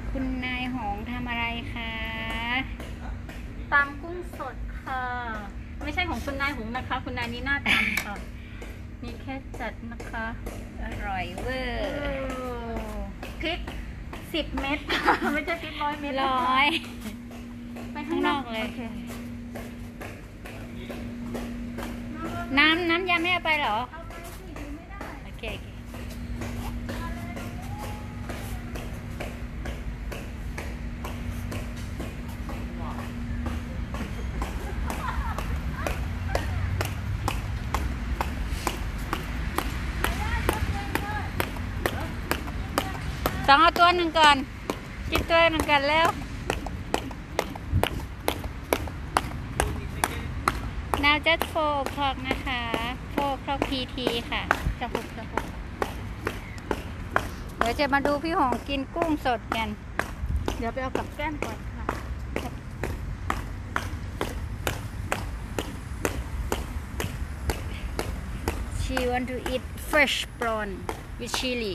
คุณนายหงทำอะไรคะตำกุ้งสดค่ะไม่ใช่ของคุณนายหงนะคะคุณนายนี่น่าตำค่ะมีแค่จัดนะคะอร่อยเวอร์พริก10 เม็ดไม่ใช่พริก100 เม็ดร้อยไปข้างนอกเลยโอคน้ำยำไม่เอาไปเหรอเอาไปสิดูไม่ได้โอเคต้องเอาตัวหนึ่งก่อน กินตัวหนึ่งก่อนแล้ว Now just 4 o'clock นะคะ 4 o'clock PT ค่ะจะหกเดี๋ยวจะมาดูพี่หงกินกุ้งสดกันเดี๋ยวไปเอากับแก้มก่อนค่ะ She want to eat fresh prawn with chili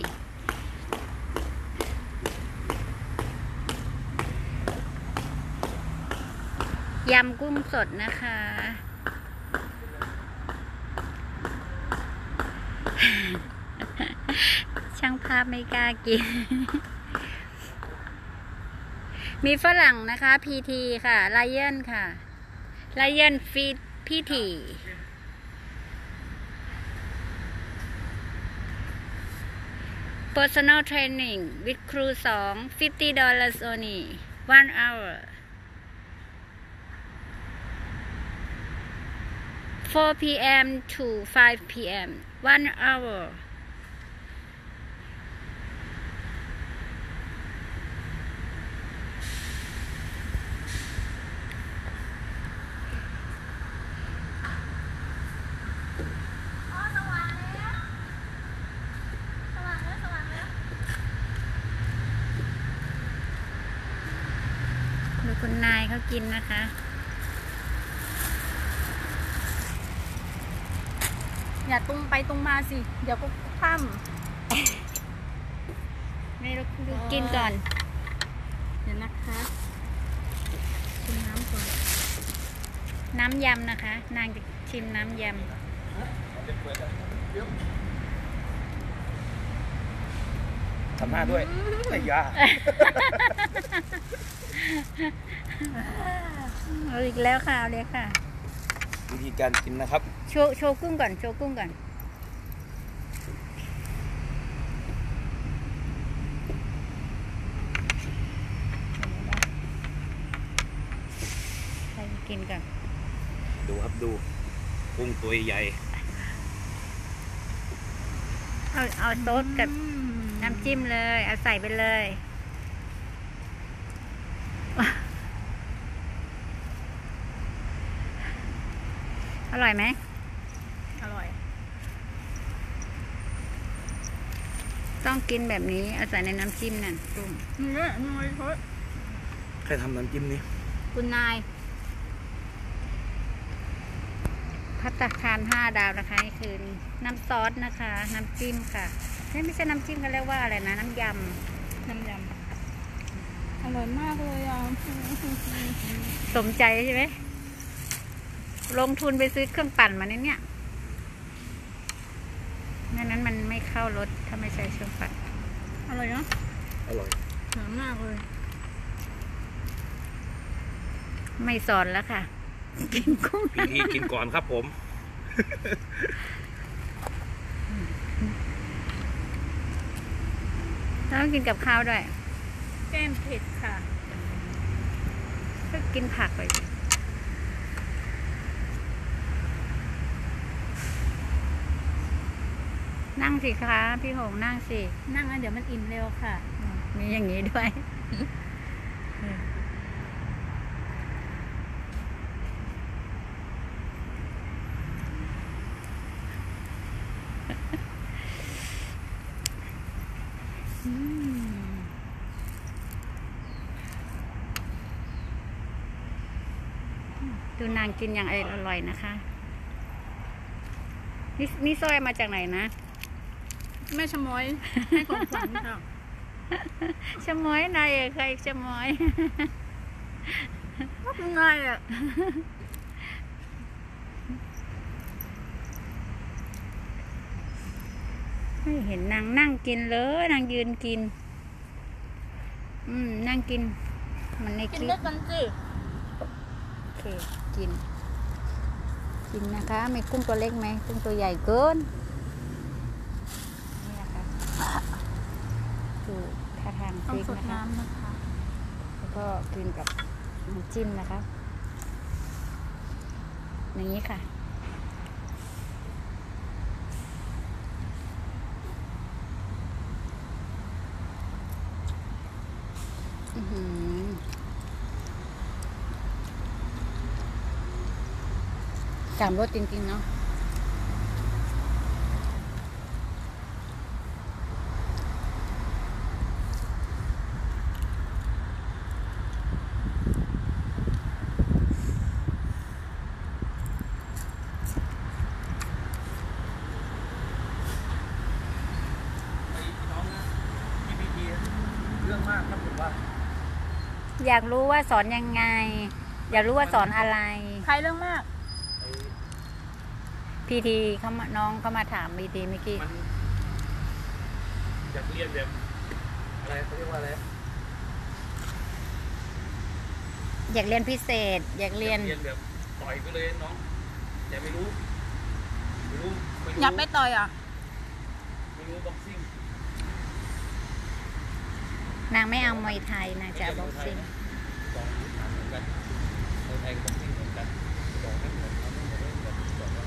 ยำกุ้งสดนะคะ ช่างภาพไม่กล้ากิน มีฝรั่งนะคะ PT ค่ะ Lion ค่ะ Lion Feed PT Personal Training with Crew 2 $50 only 1 hour 4 p.m. to 5 p.m. 1 hour ดูคุณนายเขากินนะคะอย่าตรงไปตรงมาสิเดี๋ยวก็คว่ไม่รู้ดูกินก่อนำเดี๋ยวนะคะชิมน้ำก่อนน้ำยำนะคะ นางจะชิมน้ำยำทำหน้าด้วยไอ้ยาเอาอีกแล้วค่ะเอาเลยค่ะวิธีการกินนะครับโชว์กุ้งก่อน โชว์กุ้งก่อนใครกินก่อนดูครับดูกุ้งตัวใหญ่เอาซดกับน้ำจิ้มเลย เอาใส่ไปเลย อร่อยไหมอร่อยต้องกินแบบนี้ เอาใส่ในน้ำจิ้มนั่นกุ้งนี่น้อยเพราะใครทำน้ำจิ้มนี้คุณนายภัตตาคาร5 ดาวนะคะนี่คือน้ำซอสนะคะ น้ำจิ้มค่ะไม่ใช่น้ำจิ้มเขาเรียกว่าอะไรนะ น้ำยำน้ำยำอร่อยมากเลยอ่ะสมใจใช่ไหม ลงทุนไปซื้อเครื่องปั่นมาเนี่ยนั้นมันไม่เข้ารสถ้าไม่ใช้เครื่องปั่นอร่อยเนาะอร่อยหอมมากเลยไม่สอนแล้วค่ะ กินกุ้งวิธีกินก่อนครับผมต้องกินกับข้าวด้วยแก้มเผ็ดค่ะก็กินผักไปนั่งสิคะพี่หงนั่งสินั่งแล้วเดี๋ยวมันอิ่มเร็วค่ะมีอย่างนี้ด้วย ดูนางกินอย่างอร่อยนะคะ นี่สร้อยมาจากไหนนะแม่ชะม้อยให้ของขวัญค่ะชะม้อยนายใครชะม้อยก็เป็นไงอ่ะไม่เห็นนางนั่งกินเลยนางยืนกิน นั่งกิน มันในคกินลิด้วปยกันสิโอเค กิน กินนะคะ มีกุ้งตัวเล็กไหมกุ้งตัวใหญ่เกิน นี่นะคะดูท่าทางต้องฟิกสดนะคะน้ำนะคะแล้วก็กินกับน้ำจิ้มนะคะ อย่างนี้ค่ะ สามรสจริงๆเนาะไอ้น้องนะพี่พีทีเรื่องมากครับผมว่าอยากรู้ว่าสอนยังไง อยากรู้ว่าสอนอะไรใครเรื่องมากไอ้พีทีเขามาน้องเขามาถามพีทีเมื่อกี้มันอยากเรียนแบบอะไรเขาเรียกว่าอะไรอยากเรียนพิเศษ อยากเรียนแบบต่อยไปเลยน้องแต่ไม่รู้อยากไปต่อยอ่ะไม่รู้บ็อกซิ่งนางไม่เอามวยไทยนางจะเอาบ็อกซิ่งสองพื้นฐานเหมือนกันมวยไทยกับบ็อกซิ่งเหมือนกันสองไม่เหมือนกันไม่เหมือนกันสองว่า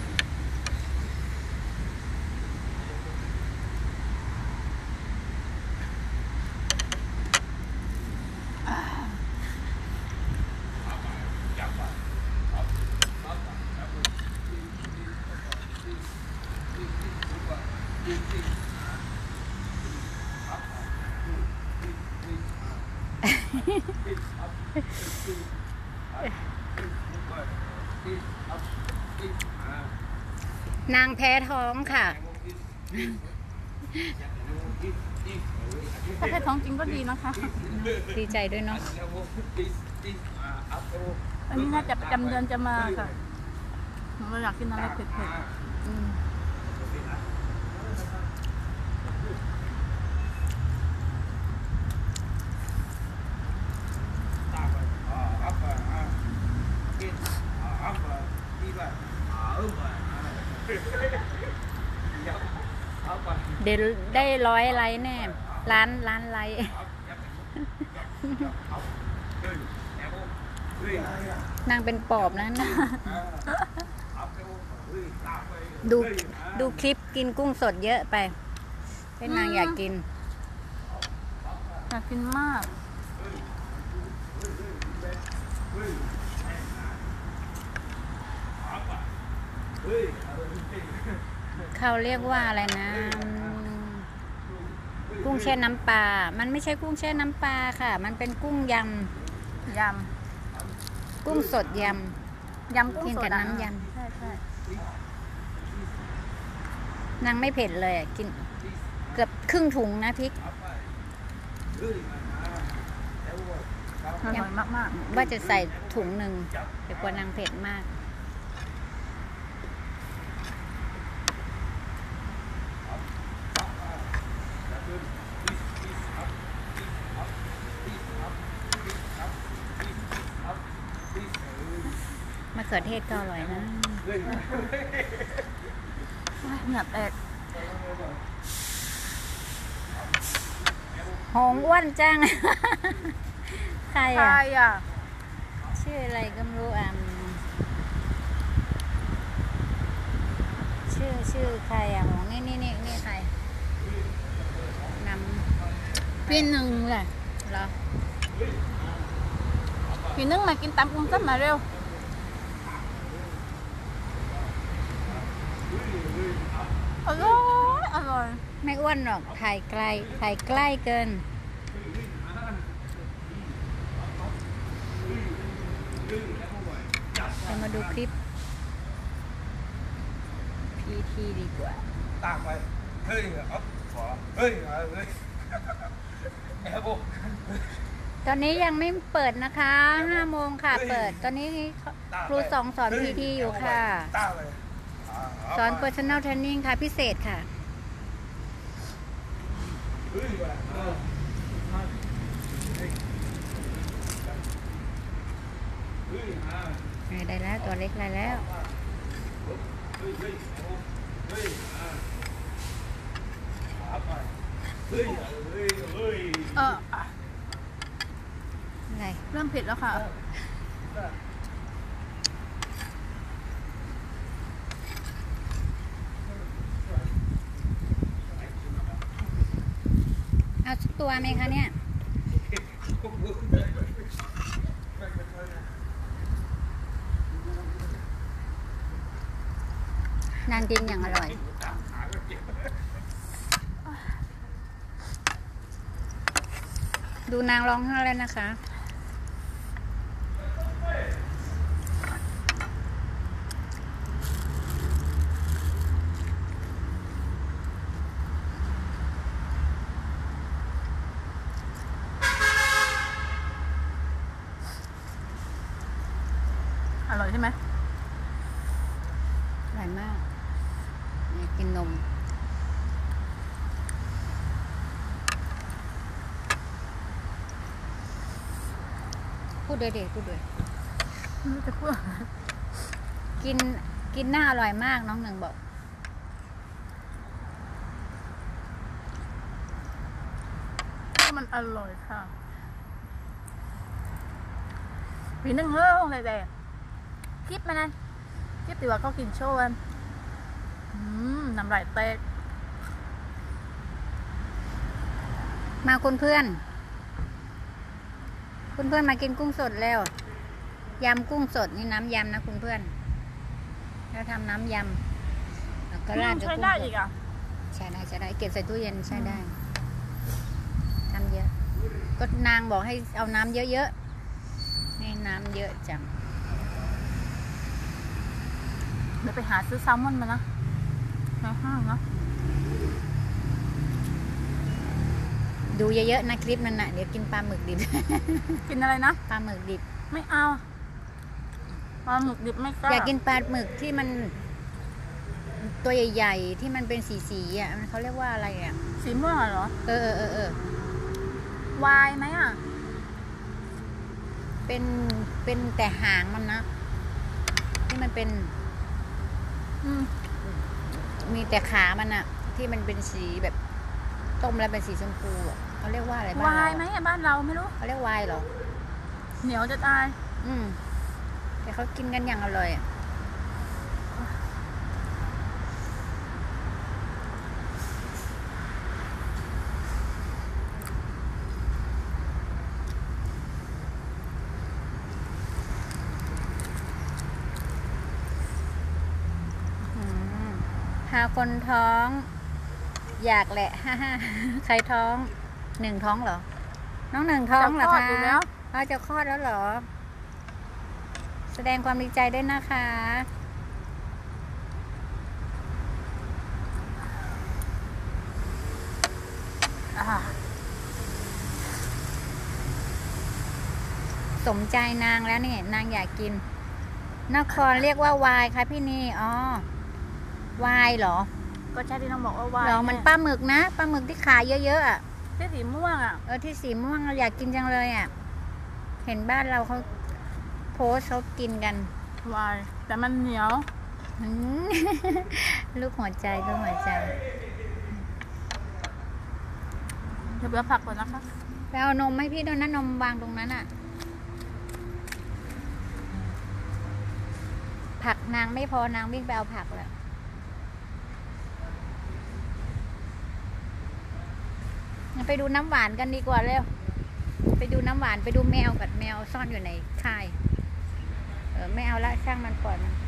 อยากว่านางแพ้ท้องค่ะถ้าแค่ท้องจริงก็ดีนะคะดีใจด้วยเนาะอันนี้น่าจะประจำเดือนจะมาค่ะเราอยากกินอะไรเผ็ดอืม เดี๋ยวได้100 ไลค์แน่ล้านไลค์นางเป็นปอบนะดูคลิปกินกุ้งสดเยอะไปให้นางอยากกินๆอยากกินมากเขาเรียกว่าอะไรนะ กุ้งแช่น้ำปลา มันไม่ใช่กุ้งแช่น้ำปลาค่ะ มันเป็นกุ้งยยำ กุ้งสดยำ ยำกุ้งกินสกับดอะน้ำยใช่ใช่ำนางไม่เผ็ดเลยอะกินเกือบครึ่งถุงนะพริกอร่อยมากว่าจะใส่ถุงหนึ่งแต่กลัวนางเผ็ดมาก มะเขือเทศก็อร่อยนะๆเหงื่อแตกหงอ้วนจัง ใครใครอ่ะอ่ะชื่ออะไรก็ไม่รู้ชื่อใครอ่ะหงนี่ใครนำพี่หนึ่งแหละเหรอพี่นึ่งมากินตำกุ้งสดมาเร็ว อร่อยอร่อยไม่อ้วนหรอกถ่ายใกล้เกินจะมาดูคลิปพีทีดีกว่าตากไปเฮ้ยอ๊อฟขอเฮ้ยตอนนี้ยังไม่เปิดนะคะ5 โมงค่ะ เปิด ตอนนี้ครูสองสอน PT อยู่ค่ะ สอน personal training ค่ะ พิเศษค่ะ ได้แล้ว ตัวเล็กได้แล้ว อะไรเริ่มผิดแล้วค่ะเอาสักตัวไหมคะเนี่ย นางกินอย่างอร่อย ดูนางร้องไห้แล้วนะคะอร่อยใช่ไหมอร่อยมากนี่กินนม พูดด้วยเด็กพูดด้วยไม่รู้จะพูดอะไรกินหน้าอร่อยมากน้องหนึ่งบอกมันอร่อยค่ะปีนึงเฮ้ยอะไรแต่คลิปมานั่นคลิปตีว่าเขากินโชว์กันน้ำลายแตกมาคุณเพื่อน คุณเพื่อนมากินกุ้งสดแล้ว ยำกุ้งสดนี่น้ำยำนะคุณเพื่อนแล้วทำน้ำยำแล้วก็ราดด้วยใช้กุ้งได้สอีดกอ่ะใช่ได้ใช่ได้เก็บใส่ตู้เย็นใช่ได้ทำเยอะ ก็นางบอกให้เอาน้ำเยอะๆนี่น้ำเยอะจังเดี๋ยวไปหาซื้อแซลมอนมานะในห้างเนาะดูเยอะๆนะคลิปมันนะเดี๋ยวกินปลาหมึกดิบกินอะไรนะปลาหมึกดิบไม่เอาปลาหมึกดิบไม่กล้าอยากกินปลาหมึกที่มันตัวใหญ่ๆที่มันเป็นสีๆอ่ะมันเขาเรียกว่าอะไรอ่ะสีม่วงเหรอเออวายไหมอ่ะเป็นแต่หางมันนะที่มันเป็น มีแต่ขามันอะที่มันเป็นสีแบบต้มแล้วเป็นสีชมพูอะเขาเรียกว่าอะไรบ้านวายเราไหมอ่ะบ้านเราไม่รู้เขาเรียกวายเหรอเหนียวจะตายแต่เขากินกันอย่างอร่อยอะพาคนท้อง อยากแหละ ใครท้องหนึ่งท้องเหรอ น้องหนึ่งท้องเหรอจะคลอดคะอยู่แล้วจะคลอดแล้วเหรอ แสดงความดีใจด้วยนะคะ สมใจนางแล้วนี่นางอยากกิน นครเรียกว่าวายค่ะพี่นีอ๋อวายเหรอก็ใช่ที่น้องบอกว่าวายเหรอมันปลาหมึกนะปลาหมึกที่ขาเยอะๆอ่ะที่สีม่วงอ่ะที่สีม่วงเราอยากกินจังเลยอ่ะ เห็นบ้านเราเขาโพสต์เขากินกันวายแต่มันเหนียวอืม ลูกหัวใจลูกหัวใจเดี๋ยวผักก่อนนะคะไปเอานมให้พี่ด้วยนะนมวางตรงนั้นอ่ะ ผักนางไม่พอนางวิ่งไปเอาผักแล้วงั้นไปดูน้ำหวานกันดีกว่าเร็วไปดูน้ำหวานไปดูแมวกับแมวซ่อนอยู่ในค่ายไม่เอาละช่างมันปล่อยมัน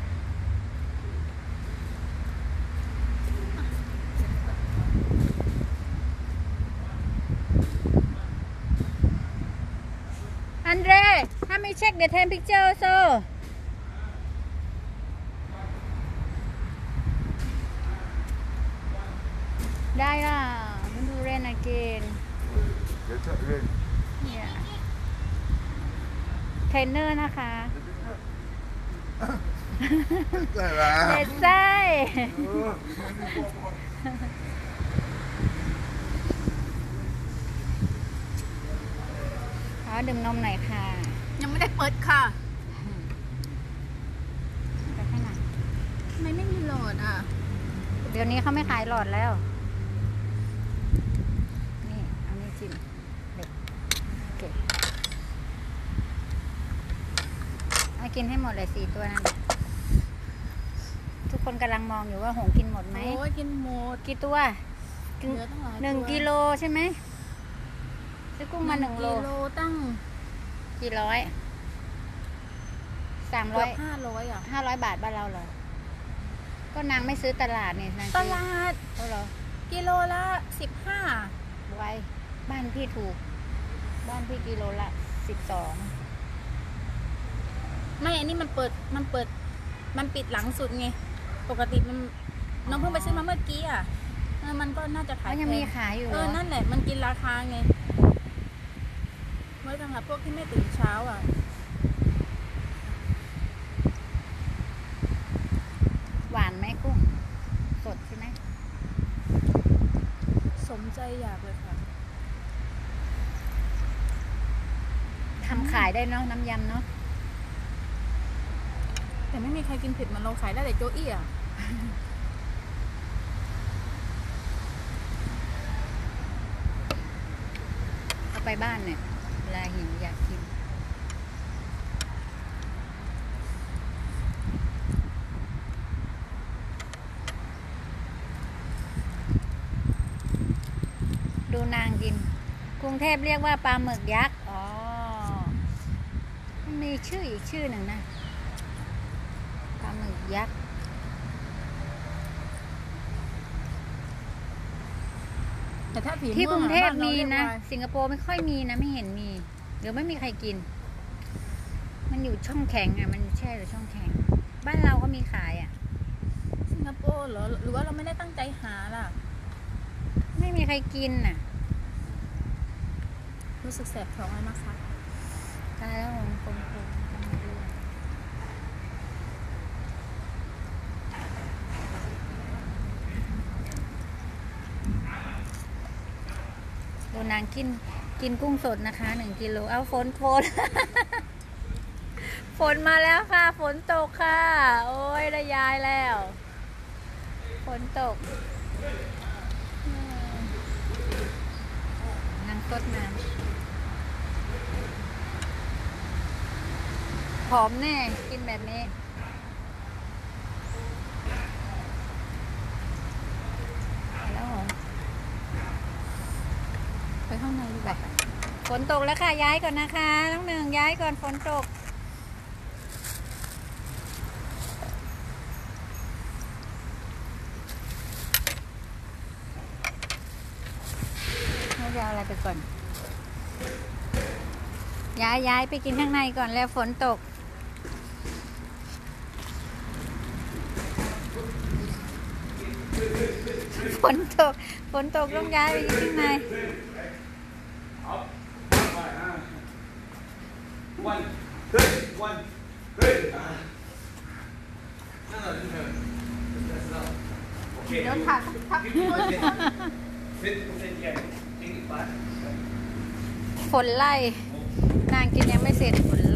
อันเดรถ้าไม่เช็คเดี๋ยวtemperature so ได้ล่ะมันดูเรน again เนี่ยเทรนเนอร์นะคะเด็ดไส้ขอดื่มนมหน่อยค่ะยังไม่ได้เปิดค่ะไปข้างหลังทำไมไม่มีโหลดอ่ะเดี๋ยวนี้เขาไม่ขายหลอดแล้ว นี่เอานี่จิ้มเด็กโอเคเอากินให้หมดเลย4 ตัวนั่นทุกคนกำลังมองอยู่ว่าหงกินหมดไหมโอ้ยกินหมดกี่ตัวเหลือตั้งหลาย 1 กิโลใช่ไหมซื้อกุ้งมา1 โลกิโลตั้งกี่ร้อยเกือบ 300 500อ่ะ 500 บาทบ้านเราเหรอ ก็นางไม่ซื้อตลาดนี่นางตซื้อลาดเอาเหรอกิโลละ15 ไว้บ้านพี่ถูก บ้านพี่กิโลละ12 ไม่ อันนี้มันปิดหลังสุดไง ปกติมันน้องเพิ่งไปซื้อมาเมื่อกี้อ่ะมันก็น่าจะขายเขายังมีแพขายอยู่เหรอนั่นแหละ มันกินราคาไง ไว้สำหรับพวกที่ไม่ตื่นเช้าอ่ะหวานไหมกุ้ง สดใช่ไหมสมใจอยากเลยค่ะทำขายได้เนาะน้ำยำเนาะแต่ไม่มีใครกินเผ็ดเหมันเราขายได้แต่โจอี้อ่ะเอาไปบ้านเนี่ย เวลาหิวอยากกิน ดูนางกิน กรุงเทพเรียกว่าปลาหมึกยักษ์ อ๋อ มันมีชื่ออีกชื่อหนึ่งนะ ปลาหมึกยักษ์แต่ถ้าผีที่กรุงเทพบ้ามีรารียกนะว่าสิงคโปร์ไม่ค่อยมีนะ ไม่เห็นมี เดี๋ยวไม่มีใครกิน มันอยู่ช่องแข็งอ่ะ มันแช่อยู่ช่องแข็ง บ้านเราก็มีขายอ่ะสิงคโปร์เหรอ หรือว่าเราไม่ได้ตั้งใจหาล่ะไม่มีใครกินน่ะรู้สึกแสบท้องแล้วนะคะตายแล้วผมคงดูนางกินกุ้งสดนะคะ1 กิโล เอาฝน ฝนมาแล้วค่ะ ฝนตกค่ะ โอ้ยได้ย้ายแล้ว ฝนตกนางสดน้ำผอมแน่ กินแบบนี้ แล้วเหรอไปห้องในดีกว่าฝนตกแล้วค่ะ ย้ายก่อนนะคะน้องหนึ่งย้ายก่อนฝนตกเราจะเอาอะไรไปก่อน ย้ายไปกินข้างในก่อนแล้วฝนตก ฝนตกต้องย้ายไปกินข้างในเดี๋ยวถ่ายสักพักฝนไล่ นางกินยังไม่เสร็จฝนไล่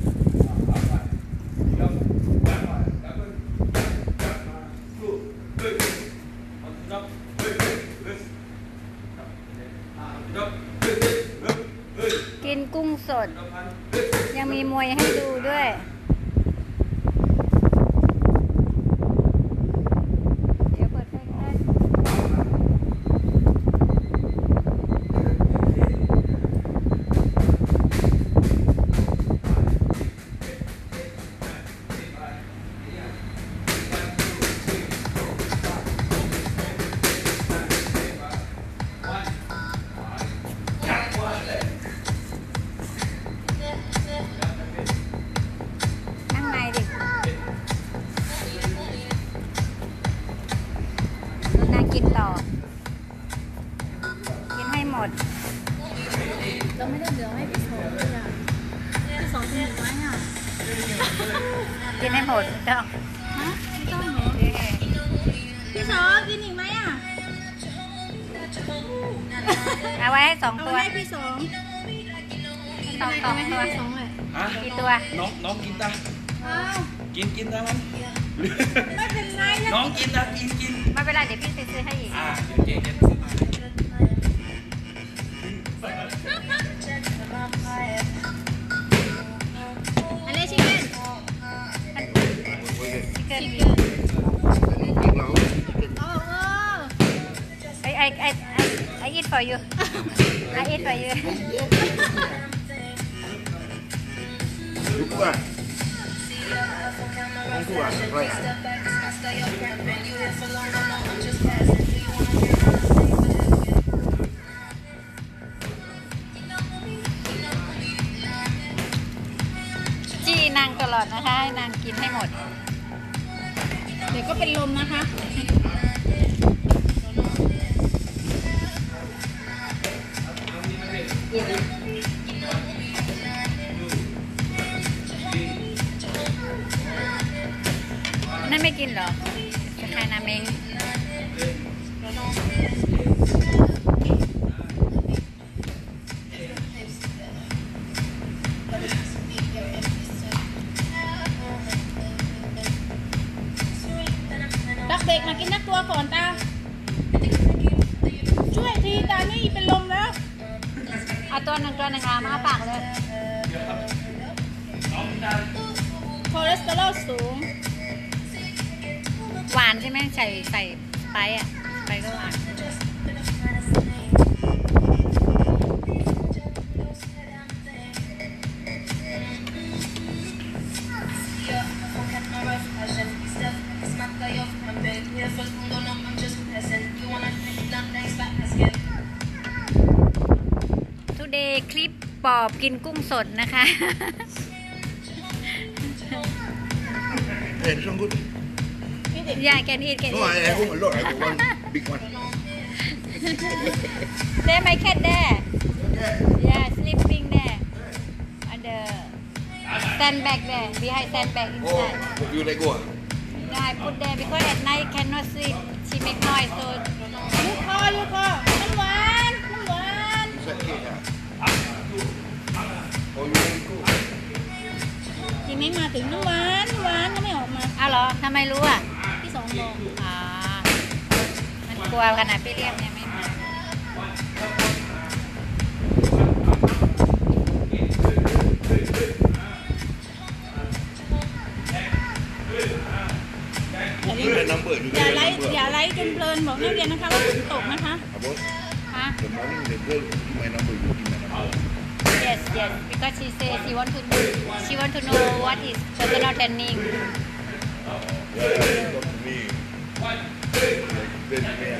กินกุ้งสด ยังมีมวยให้ดูด้วย เดี๋ยวเปิดไฟให้พี่สองกินอีกไหมอ่ะกินให้หมดต้องฮะไม่ต้องเหรอพี่สองกินอีกไหมอ่ะเอาไว้ให้สองเอาตัวให้พี่สองสองเอาไว้ให้ตัวพี่สองเลยอ่ะกี่ตัวน้องกินตาอ้าวกินตามันไม่เป็นไรนะน้องกินตากินไม่เป็นไรเดี๋ยวพี่ซื้อให้อีกเดี๋ยวเจ๊ซื้อมาอันนี้ชิคเก้นเกินชิคเก้นโอ้โห I eat for you I eat for you Bukan. Bukan. Right. จี้นางตลอดนะคะให้นางกินให้หมดเดี๋ยวก็เป็นลมนะคะนั่นไม่กินเหรอจะใครนาเม้งตักเด็กมากินนักตัวก่อนตา ช่วยทีตานี่เป็นลมแล้วเอาตัวหนึ่งค่ะมาปากเลยคอเลสเตอรอลสูงหวานใช่ไหมใส่สไปซ์อ่ะสไปซ์ก็หวาน Today คลิปปอบกินกุ้งสดนะคะ Eh, this one good. นี่เด็ก Yeah, can eat, can No, eat. I got a lot. I got one big one. There, my cat there. Yeah, sleeping there. On the sandbag there, behind sandbag Oh, inside. you let go. Yeah, I put there because at night cannot sleep. She make noise, so ลูกคอน้ำหวานน้ำหวาน Inside cake, ah. Oh, you let go. ทีนี้มาถึงน้ำหวานน้ำหวานก็ไม่ออกมาอ้าวเหรอทำไมรู้อ่ะพี่สองบอกอ๋อ มันกลัวขนาดพี่เรียกเนี่ยไม่มา You get number. You อย่า get ไล่ number. อย่าไล่จนเพลินบอกนักเรียนนะคะว่าฝนตกนะคะ Abang, ฮะ the morning the girl give my number. You give my number. Yes, yes. Because she say she want to know what is personal training. Yeah, talk to me. Like, this man.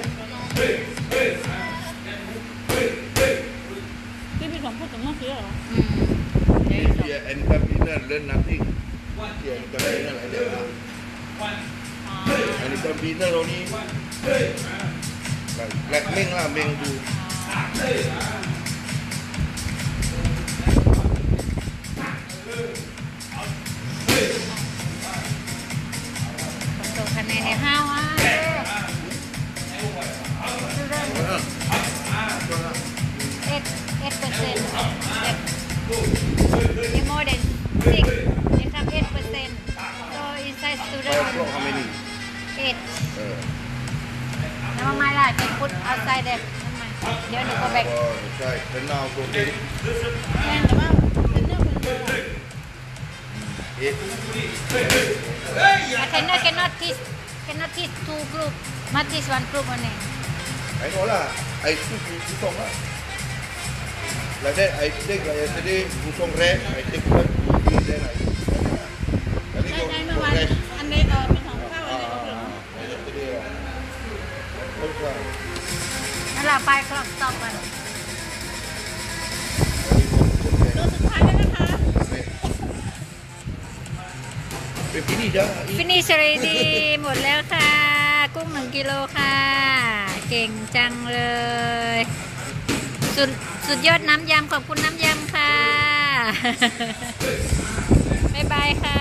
พี่พี่สองพูดถึงเมื่อกี้เหรออืม Yeah, anytime dinner learn nothing. Yeah, anytime dinner like that. ah. อ๋อ Anytime dinner only. Like Meng lah, Meng do. ฝนตกคะแนนในห้าวอ่ะ 8%. You more than 6. You have 8%. So inside 5 student o'clock how many? 8. แล้วมาล่ะเป็นพุท outside there ทำไมเดี๋ยวหนู go back. Oh, that's right. Then now go take แม่แต่ว่าเป็นเรื่องคนเดียว 8. I cannot teach 2 group. Not teach 1 group only. I know lah. I speak with Pusong lah. Like that, I take like yesterday, Pusong rest. I take one, 2, 3, then I go ได้เมื่อวาน rest. อันนี้เป็นของข้าวอันนี้ของเรา Yesterday lah. Terus lah. นั่นแหละไป clock stop มันตัวสุดท้ายแล้วนะคะ Ini dah. finish already หมดแล้วค่ะ กุ้ง1 กิโลค่ะ เก่งจังเลย สุดยอดน้ำยำขอบคุณน้ำยำค่ะบ๊ายบายค่ะ